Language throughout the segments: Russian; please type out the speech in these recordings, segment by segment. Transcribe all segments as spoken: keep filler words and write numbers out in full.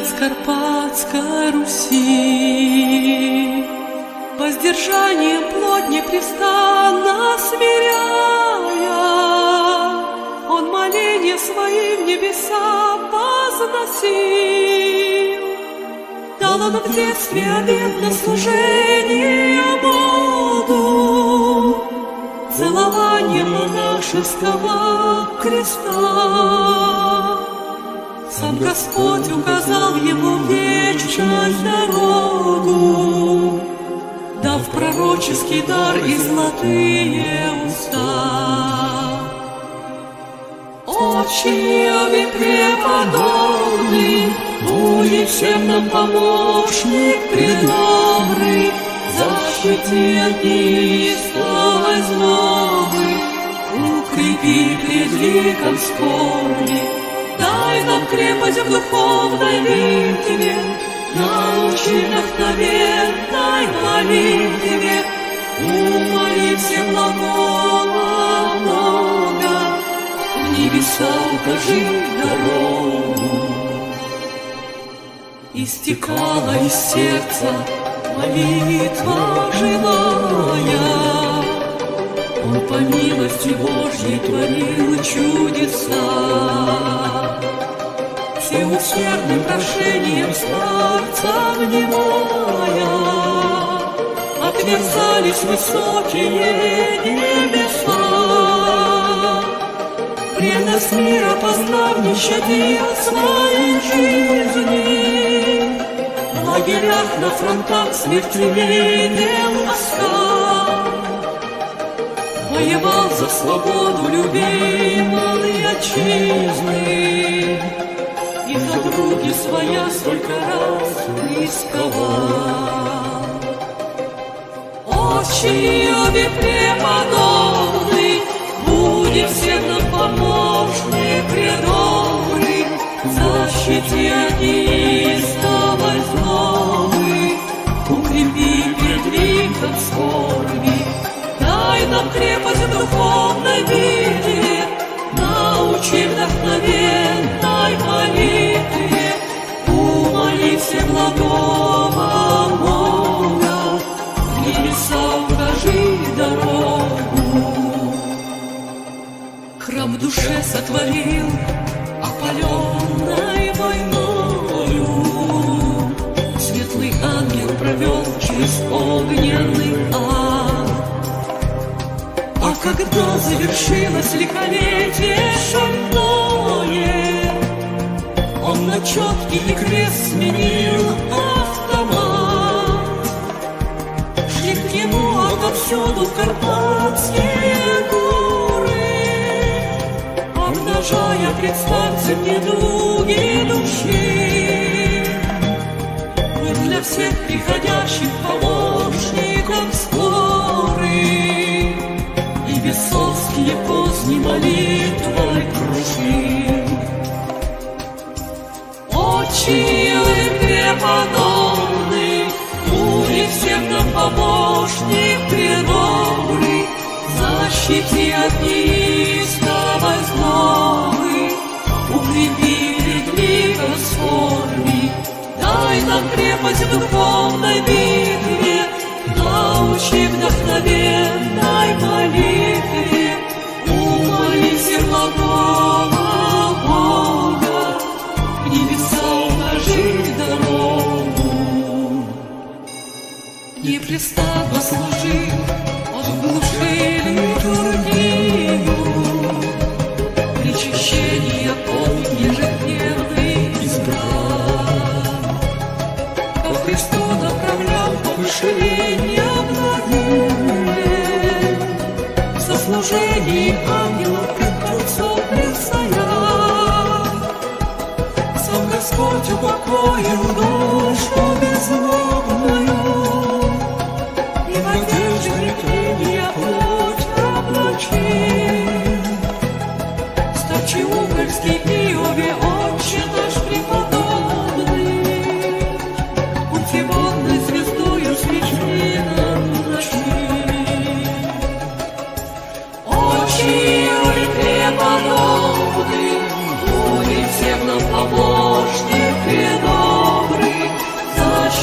с Карпатской Руси, воздержанием плоть непрестанно смиряя, он моления своим небесам возносил. Дал он в детстве обет на служение Богу, целование монашеского креста. Сам Господь указал ему вечность дорогу, дав пророческий дар и золотые уста. Отче преподобный, будет всем нам помощник предобрый, защити от неистовой злобы, укрепи пред ликом скорби. Дай нам крепость в духовной битве, научи вдохновенной молитве, умоли всеблагого Бога, в небеса укажи дорогу. Истекала из сердца молитва живая, он по милости Божьей творил чудеса. Всеусердным прошением старца внимая, отверзались высокие небеса. Преданность мира познав, не щадил своей жизни, в лагерях на фронтах смертельным оскал. Воевал за свободу любимой отчизны, и за груди своя столько раз рисковал. Отче преподобный, будет всем нам помощник предобрый, защити от неистовой злобы, укрепи пред ликом скорби. Дай нам крепость в духовной битве, научи вдохновенной молитве, умоли всеблагого Бога, в небеса укажи дорогу. Храм в душе сотворил, опаленной войною, светлый ангел провел через огненный ад. А когда завершилось лихолетие шальное, он на четкий крест сменил автомат. Шли к нему отовсюду карпатские горы, обнажая пред старцем недуги души. Вы для всех приходящих помощником скорый, бесовские поздни молитвой кружил. Отче преподобный, будет всем нам помощник предобрый, защити от неистовой злобы, укрепи пред ликом скорби. Дай нам крепость в духовной битве, научи вдохновенной молитве, умоли всеблагого Бога, в небеса укажи дорогу. Непрестанно служил он в глуши литургию, причащение помни ежедневный избрал. Ко Христу направлял повышение благие, со служением ангелов пред Творцом предстоял. Сам Господь упокоил душу беззлобную, и в одежде прекления плоть облачил. Старче Угольский Иове, Отче наш преподобный, путеводной звездою свечи нам нашли. Отче преподобный, будет всем нам помощник предобрый,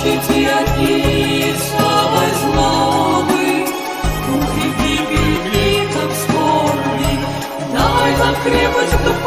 защити от неистовой злобы, укрепи перед ликом скорби, дай нам крепость в